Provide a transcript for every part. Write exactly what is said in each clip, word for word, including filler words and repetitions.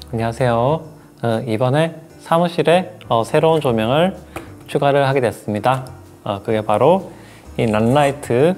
안녕하세요. 어, 이번에 사무실에 어, 새로운 조명을 추가를 하게 됐습니다. 어, 그게 바로 이 란라이트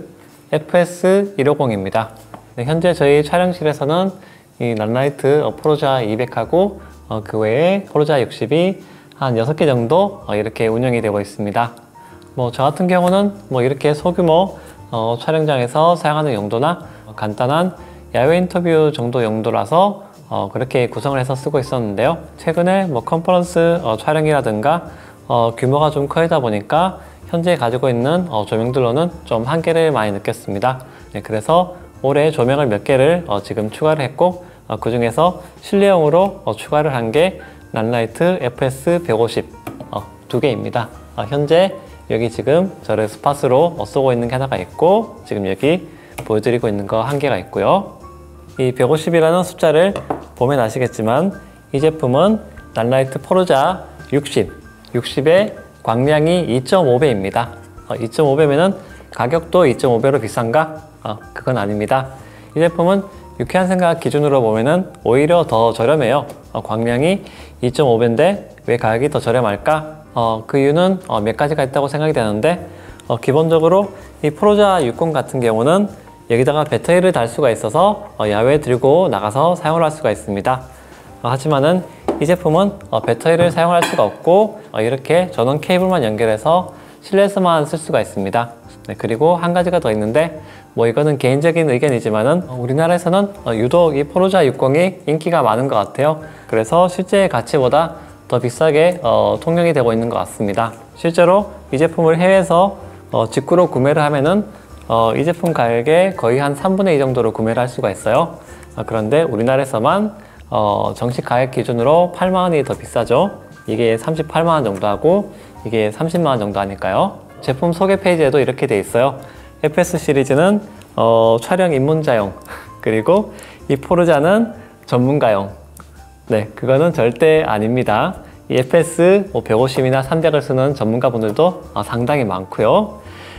에프에스 백오십입니다. 네, 현재 저희 촬영실에서는 이 란라이트 어, 포르자 이백하고 어, 그 외에 포르자 육십이 한 여섯 개 정도 어, 이렇게 운영이 되고 있습니다. 뭐 저 같은 경우는 뭐 이렇게 소규모 어, 촬영장에서 사용하는 용도나 어, 간단한 야외 인터뷰 정도 용도라서 어, 그렇게 구성을 해서 쓰고 있었는데요. 최근에 뭐 컨퍼런스 어, 촬영이라든가 어, 규모가 좀 커지다 보니까 현재 가지고 있는 어, 조명들로는 좀 한계를 많이 느꼈습니다. 네, 그래서 올해 조명을 몇 개를 어, 지금 추가를 했고 어, 그 중에서 실내용으로 어, 추가를 한 게 란라이트 에프에스 백오십 어, 두 개입니다. 어, 현재 여기 지금 저를 스팟으로 어, 쏘고 있는 게 하나가 있고 지금 여기 보여드리고 있는 거 한 개가 있고요. 이 백오십이라는 숫자를 보면 아시겠지만 이 제품은 란라이트 포르자 육십, 육십의 광량이 이 점 오 배입니다. 어, 이 점 오 배면은 가격도 이 점 오 배로 비싼가? 어, 그건 아닙니다. 이 제품은 유쾌한 생각 기준으로 보면은 오히려 더 저렴해요. 어, 광량이 이 점 오 배인데 왜 가격이 더 저렴할까? 어, 그 이유는 어, 몇 가지가 있다고 생각이 되는데 어, 기본적으로 이 포르자 육십 같은 경우는 여기다가 배터리를 달 수가 있어서 어, 야외에 들고 나가서 사용을 할 수가 있습니다. 어, 하지만은 이 제품은 어, 배터리를 사용할 수가 없고 어, 이렇게 전원 케이블만 연결해서 실내에서만 쓸 수가 있습니다. 네, 그리고 한 가지가 더 있는데 뭐 이거는 개인적인 의견이지만은 어, 우리나라에서는 어, 유독 이 포르자 육십이 인기가 많은 것 같아요. 그래서 실제 가치보다 더 비싸게 어, 통용이 되고 있는 것 같습니다. 실제로 이 제품을 해외에서 어, 직구로 구매를 하면은 어, 이 제품 가격의 거의 한 삼분의 이 정도로 구매를 할 수가 있어요. 어, 그런데 우리나라에서만 어, 정식 가격 기준으로 팔만 원이 더 비싸죠. 이게 삼십팔만 원 정도 하고 이게 삼십만 원 정도 하니까요. 제품 소개 페이지에도 이렇게 돼 있어요. 에프에스 시리즈는 어, 촬영 입문자용 그리고 이 포르자는 전문가용. 네, 그거는 절대 아닙니다. 이 에프에스 뭐 백오십이나 삼백을 쓰는 전문가분들도 어, 상당히 많고요.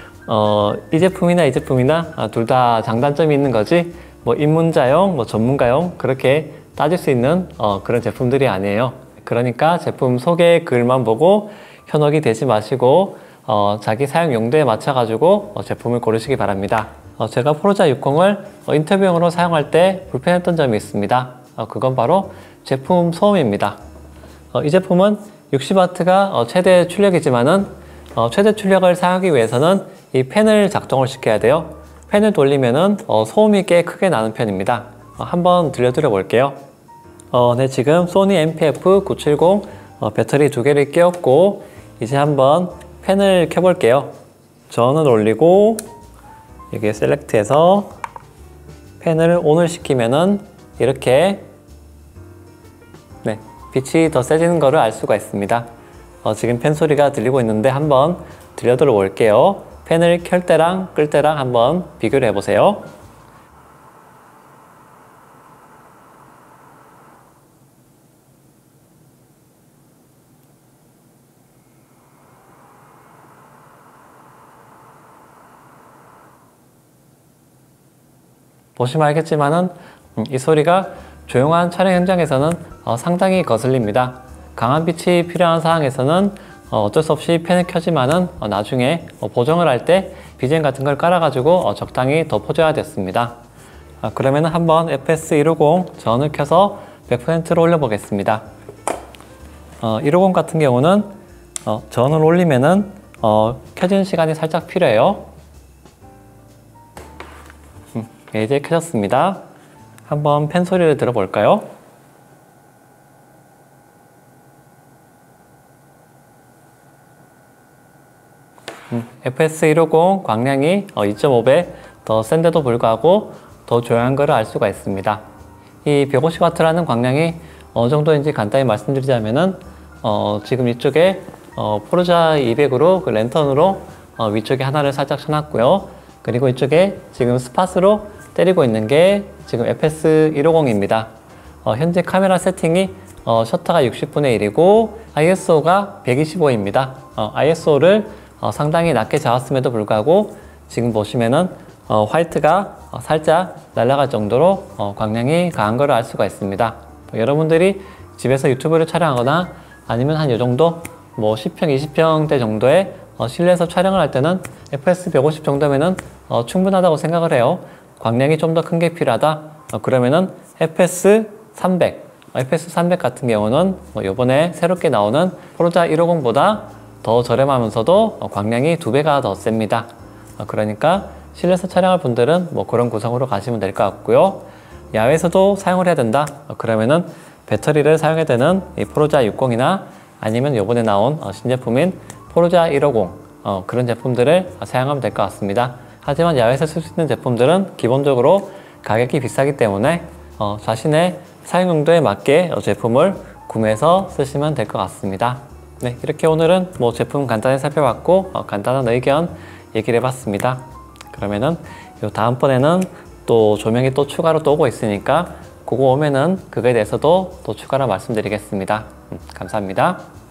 어, 이 제품이나 이 제품이나 아, 둘 다 장단점이 있는 거지 뭐 입문자용, 뭐 전문가용 그렇게 따질 수 있는 어, 그런 제품들이 아니에요. 그러니까 제품 소개 글만 보고 현혹이 되지 마시고 어, 자기 사용 용도에 맞춰 가지고 어, 제품을 고르시기 바랍니다. 어, 제가 포르자 육십을 어, 인터뷰용으로 사용할 때 불편했던 점이 있습니다. 어, 그건 바로 제품 소음입니다. 어, 이 제품은 육십 와트가 어, 최대 출력이지만은 어, 최대 출력을 사용하기 위해서는 이 팬을 작동을 시켜야 돼요. 팬을 돌리면은 어, 소음이 꽤 크게 나는 편입니다. 어, 한번 들려드려 볼게요. 어, 네, 지금 소니 엠피에프 구백칠십 어, 배터리 두 개를 끼웠고 이제 한번 팬을 켜볼게요. 전원을 올리고 여기에 셀렉트해서 팬을 ON을 시키면은 이렇게 네, 빛이 더 세지는 것을 알 수가 있습니다. 어, 지금 팬 소리가 들리고 있는데 한번 들려들어 볼게요. 팬을 켤 때랑 끌 때랑 한번 비교를 해보세요. 보시면 알겠지만은 음, 이 소리가 조용한 촬영 현장에서는 어, 상당히 거슬립니다. 강한 빛이 필요한 상황에서는 어, 어쩔 수 없이 팬을 켜지만은 어, 나중에 어, 보정을 할 때 비지엠 같은 걸 깔아 가지고 어, 적당히 덮어줘야 됐습니다. 어, 그러면 한번 에프에스 백오십 전원을 켜서 백 퍼센트로 올려 보겠습니다. 어, 백오십 같은 경우는 어, 전원을 올리면은 어, 켜지는 시간이 살짝 필요해요. 음, 네, 이제 켜졌습니다. 한번 팬 소리를 들어볼까요? 음, 에프에스 백오십 광량이 어, 이 점 오 배 더 센데도 불구하고 더 조용한 것을 알 수가 있습니다. 이 백오십 와트라는 광량이 어느 정도인지 간단히 말씀드리자면은 어, 지금 이쪽에 어, 포르자 이백으로 그 랜턴으로 어, 위쪽에 하나를 살짝 쳐놨고요. 그리고 이쪽에 지금 스팟으로 때리고 있는 게 지금 에프에스 백오십입니다. 어, 현재 카메라 세팅이 어, 셔터가 육십분의 일이고 아이에스오가 백이십오입니다. 어, 아이에스오를 어, 상당히 낮게 잡았음에도 불구하고 지금 보시면은 어, 화이트가 어, 살짝 날아갈 정도로 어, 광량이 강한 것을 알 수가 있습니다. 여러분들이 집에서 유튜브를 촬영하거나 아니면 한 이 정도 뭐 십 평, 이십 평대 정도의 어, 실내에서 촬영을 할 때는 에프피에스 백오십 정도면은 어, 충분하다고 생각을 해요. 광량이 좀 더 큰 게 필요하다. 어, 그러면은 에프피에스 삼백, 에프피에스 삼백 같은 경우는 뭐 요번에 새롭게 나오는 포르자 백오십보다 더 저렴하면서도 어, 광량이 두 배가 더 셉니다. 어, 그러니까 실내에서 촬영할 분들은 뭐 그런 구성으로 가시면 될 것 같고요. 야외에서도 사용을 해야 된다. 어, 그러면은 배터리를 사용해야 되는 이 포르자 육십이나 아니면 요번에 나온 어, 신제품인 포르자 백오십 어, 그런 제품들을 사용하면 될 것 같습니다. 하지만 야외에서 쓸 수 있는 제품들은 기본적으로 가격이 비싸기 때문에 어, 자신의 사용 용도에 맞게 어, 제품을 구매해서 쓰시면 될 것 같습니다. 네, 이렇게 오늘은 뭐 제품 간단히 살펴봤고 어, 간단한 의견 얘기를 해봤습니다. 그러면은 요 다음번에는 또 조명이 또 추가로 또 오고 있으니까 그거 오면은 그거에 대해서도 또 추가로 말씀드리겠습니다. 음, 감사합니다.